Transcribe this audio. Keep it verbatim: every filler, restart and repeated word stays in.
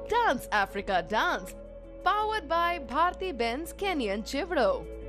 Dance Africa Dance, powered by Bharti Benz Kenyan Chivro.